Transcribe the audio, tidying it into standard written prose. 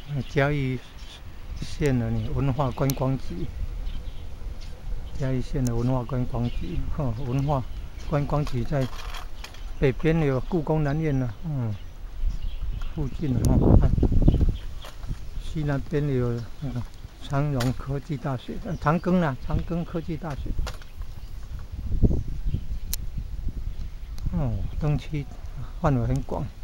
嘉义县的文化观光局，嘉义县的文化观光局，文化观光局在北边有故宫南院呢，附近看西那边有那个长荣科技大学，长庚科技大学，灯区范围很广。